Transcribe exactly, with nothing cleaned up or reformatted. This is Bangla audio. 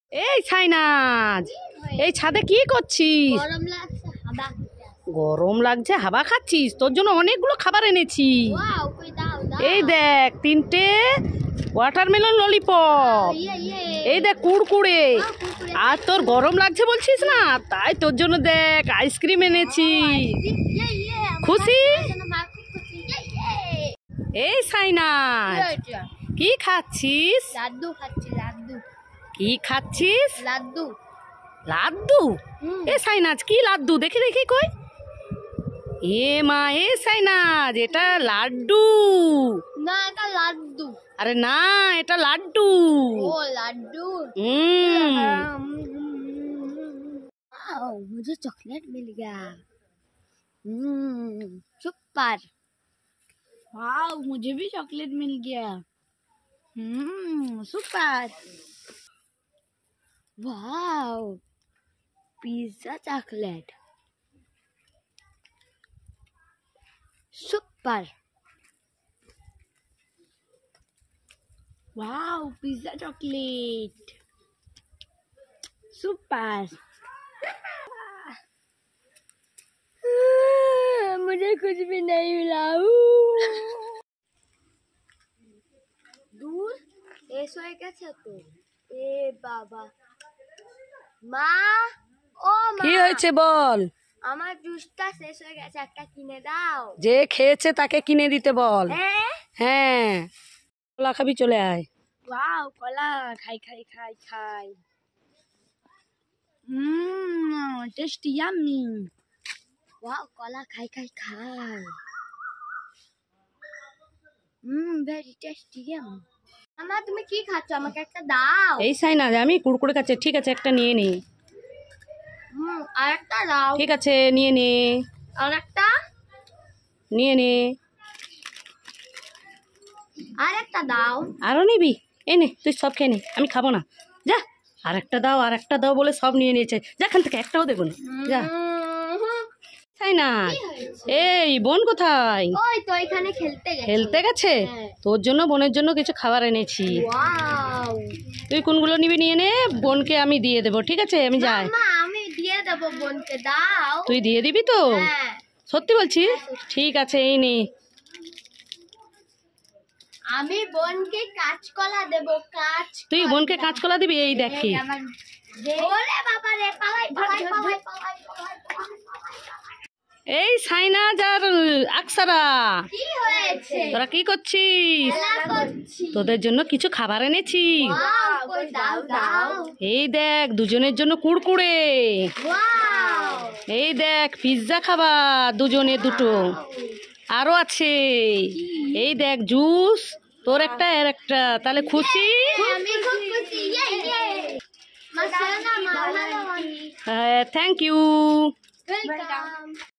এই ছাইনাজ, এই ছাদে কি করছিস? গরম লাগছে, হাওয়া গরম লাগছে, হাওয়া খাচ্ছিস? তোর জন্য অনেকগুলো খাবার এনেছি। ওয়াও, কই দাও দাও। এই দেখ, তিনটে ওয়াটারমেলন ললিপপ। ইয়ে ইয়ে এই দেখ কুড়কুড়ে। কুরকুরে। আর তোর গরম লাগছে বলছিস না, তাই তোর জন্য দেখ আইসক্রিম এনেছি। ইয়ে ইয়ে খুশি? মা খুব খুশি। ইয়ে ইয়ে এই ছাইনাজ, এটা কি খাচ্ছিস? লাড্ডু খাচ্ছি, লাড্ডু কি খাচ্ছিস? লাড্ডু। লাড্ডু? হুম। এ সাইনাজ, কি লাড্ডু? দেখি দেখি কই। এ মা, এ সাইনাজ, এটা লাড্ডু। না, এটা লাড্ডু। আরে না, এটা লাড্ডু। ও লাড্ডু। হুম। वाओ, मुझे चॉकलेट मिल गया। Hmm super. वाओ, मुझे भी चॉकलेट मिल गया। Hmm super. Wow, pizza chocolate super. Wow, pizza chocolate super. मुझे कुछ भी नहीं मिला। दूर শেষ হয়ে গেছে তো। এ বাবা, মা, ও মা, কি হয়েছে বল? আমার জুসটা শেষ হয়ে গেছে, একটা কিনে দাও। যে খেয়েছে তাকে কিনে দিতে বল। হ্যাঁ হ্যাঁ, কলা খাবি? চলে আয়। ওয়াও, কলা খাই খাই খাই খাই। হুম টেস্টি ইয়াম্মি। ওয়াও, কলা খাই খাই খাই। Hmm very tasty yummy. মামা, তুমি কি খাচ্ছ? আমাকে একটা দাও। এই সাইনাজ, আমি কুড়কুড়ে খাচ্ছি। ঠিক আছে, একটা নিয়ে নে। হুম আর একটা দাও। ঠিক আছে, নিয়ে নে, আর একটা নিয়ে নে। আর একটা দাও। আরো নিবি? এই নে, তুই সব খেয়ে নে, আমি খাবো না। যা, আর একটা দাও, আর একটা দাও বলে সব নিয়ে নিয়েছে। যা, এখান থেকে একটাও দেবো না। যা। সাইনাজ, এই বোন কোথায়? ওই তো এখানে খেলতে গেছে। খেলতে গেছে? হ্যাঁ। তোর জন্য, বোনের জন্য কিছু খাবার এনেছি। ওয়াও, তুই কোনগুলো নিবি নিয়ে নে, বোনকে আমি দিয়ে দেবো। ঠিক আছে, আমি যাই। মামা আমি দিয়ে দেব বোনকে, দাও। তুই দিয়ে দিবি তো? হ্যাঁ। সত্যি বলছিস? ঠিক আছে, এই নে। আমি বোনকে কাঁচকলা দেব। কাঁচ তুই বোনকে কাঁচকলা দিবি? এই দেখি। ওরে বাবা রে, পালাই পালাই পালাই পালাই পালাই। এই সাইনাজ আর আকসারা, কি হয়েছে? তোরা কি করছিস? খেলা করছি। তোদের জন্য কিছু খাবার এনেছি। ওয়াও, কই দাও দাও। এই দেখ, দুজনের জন্য কুড়কুড়ে। ওয়াও, এই দেখ, পিৎজা খাবার, দুজনে দুটো। আরো আছে, এই দেখ জুস, তোর একটা এর একটা। তাহলে খুশি? আমি খুব খুশি। ইয়ে ইয়ে মা, শোনো না, মা ভালো। হ্যাঁ, থ্যাংক ইউ। ওয়েলকাম।